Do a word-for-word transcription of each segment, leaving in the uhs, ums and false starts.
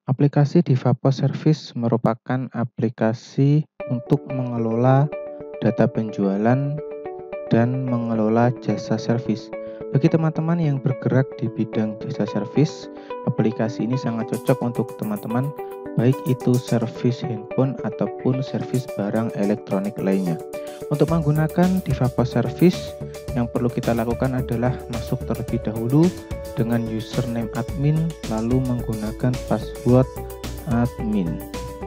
Aplikasi Divapor Service merupakan aplikasi untuk mengelola data penjualan dan mengelola jasa servis. Bagi teman-teman yang bergerak di bidang jasa servis, aplikasi ini sangat cocok untuk teman-teman, baik itu servis handphone ataupun servis barang elektronik lainnya. Untuk menggunakan Divapor Service, yang perlu kita lakukan adalah masuk terlebih dahulu dengan username admin, lalu menggunakan password admin.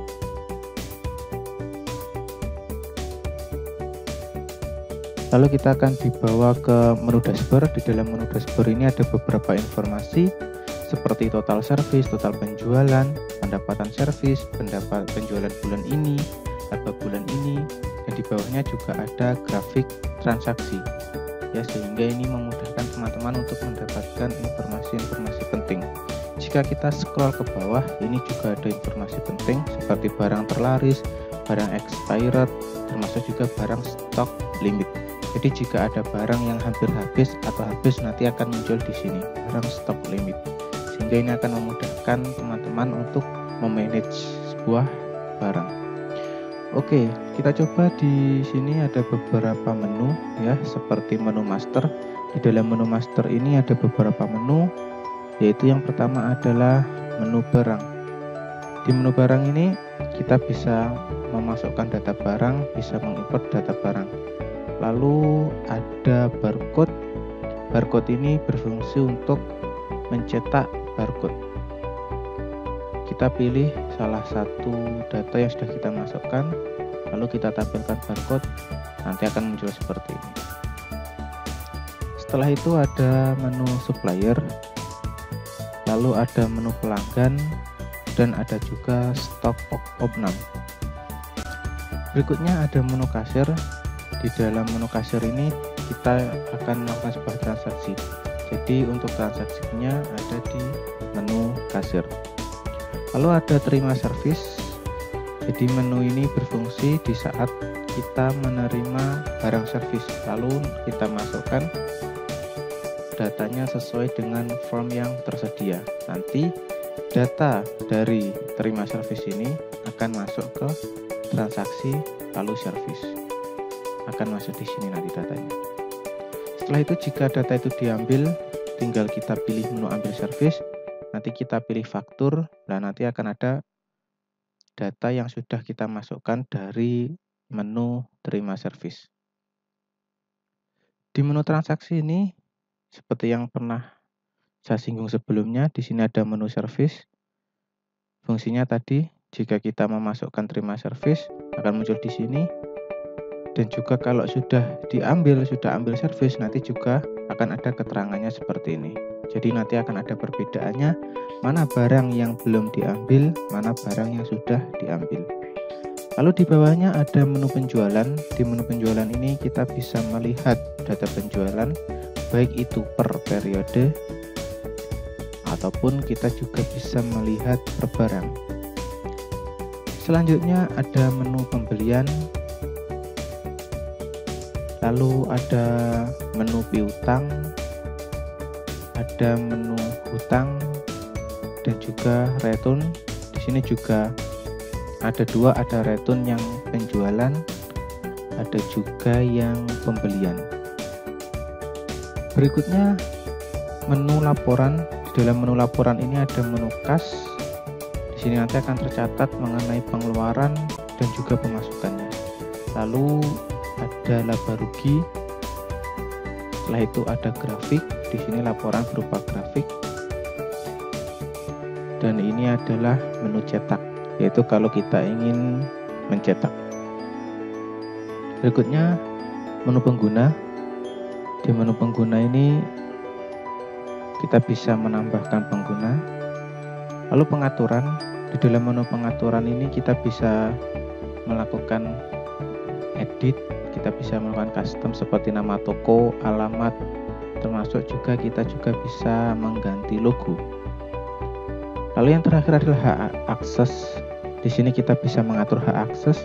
Lalu kita akan dibawa ke menu dashboard. Di dalam menu dashboard ini ada beberapa informasi seperti total service, total penjualan, pendapatan servis, pendapat penjualan bulan ini atau bulan ini, dan di bawahnya juga ada grafik transaksi. Ya, sehingga ini memudahkan teman-teman untuk mendapatkan informasi-informasi penting. Jika kita scroll ke bawah, ini juga ada informasi penting seperti barang terlaris, barang expired, termasuk juga barang stock limit. Jadi jika ada barang yang hampir habis atau habis, nanti akan muncul di sini barang stock limit. Sehingga ini akan memudahkan teman-teman untuk memanage sebuah barang. Oke, kita coba. Di sini ada beberapa menu ya, seperti menu master. Di dalam menu master ini ada beberapa menu, yaitu yang pertama adalah menu barang. Di menu barang ini kita bisa memasukkan data barang, bisa mengimport data barang. Lalu ada barcode. Barcode ini berfungsi untuk mencetak barcode. Kita pilih salah satu data yang sudah kita masukkan, lalu kita tampilkan barcode, nanti akan muncul seperti ini. Setelah itu ada menu supplier, lalu ada menu pelanggan, dan ada juga stok opnam. Berikutnya ada menu kasir. Di dalam menu kasir ini kita akan melakukan sebuah transaksi. Jadi untuk transaksinya ada di menu kasir. Lalu ada terima servis. Jadi menu ini berfungsi di saat kita menerima barang servis, lalu kita masukkan datanya sesuai dengan form yang tersedia. Nanti data dari terima servis ini akan masuk ke transaksi lalu servis. Akan masuk di sini nanti datanya. Setelah itu jika data itu diambil, tinggal kita pilih menu ambil servis, nanti kita pilih faktur, dan nanti akan ada data yang sudah kita masukkan dari menu terima servis. Di menu transaksi ini, seperti yang pernah saya singgung sebelumnya, di sini ada menu servis. Fungsinya tadi, jika kita memasukkan terima servis, akan muncul di sini. Dan juga kalau sudah diambil, sudah ambil servis, nanti juga akan ada keterangannya seperti ini. Jadi nanti akan ada perbedaannya, mana barang yang belum diambil, mana barang yang sudah diambil. Lalu di bawahnya ada menu penjualan. Di menu penjualan ini kita bisa melihat data penjualan, baik itu per periode, ataupun kita juga bisa melihat per barang. Selanjutnya ada menu pembelian. Lalu ada menu piutang, ada menu hutang, dan juga return. Di sini juga ada dua, ada return yang penjualan, ada juga yang pembelian. Berikutnya menu laporan. Di dalam menu laporan ini ada menu kas. Di sini nanti akan tercatat mengenai pengeluaran dan juga pemasukannya. Lalu ada laba rugi. Setelah itu ada grafik. Di sini laporan berupa grafik. Dan ini adalah menu cetak, yaitu kalau kita ingin mencetak. Berikutnya menu pengguna. Di menu pengguna ini kita bisa menambahkan pengguna. Lalu pengaturan. Di dalam menu pengaturan ini kita bisa melakukan edit, kita bisa melakukan custom seperti nama toko, alamat, termasuk juga kita juga bisa mengganti logo. Lalu yang terakhir adalah hak akses. Di sini kita bisa mengatur hak akses.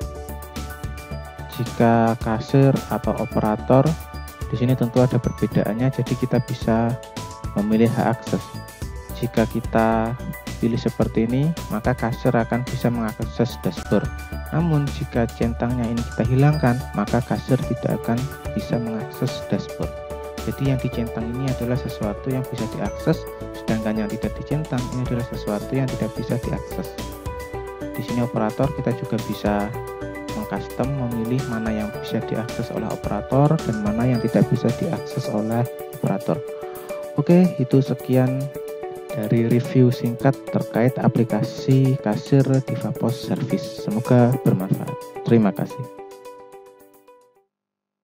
Jika kasir atau operator, di sini tentu ada perbedaannya, jadi kita bisa memilih hak akses. Jika kita dipilih seperti ini, maka kasir akan bisa mengakses dashboard. Namun jika centangnya ini kita hilangkan, maka kasir tidak akan bisa mengakses dashboard. Jadi yang dicentang ini adalah sesuatu yang bisa diakses, sedangkan yang tidak dicentang ini adalah sesuatu yang tidak bisa diakses. Di sini operator kita juga bisa mengcustom, memilih mana yang bisa diakses oleh operator dan mana yang tidak bisa diakses oleh operator. Oke, itu sekian dari review singkat terkait aplikasi kasir Diva Pos Service. Semoga bermanfaat. Terima kasih.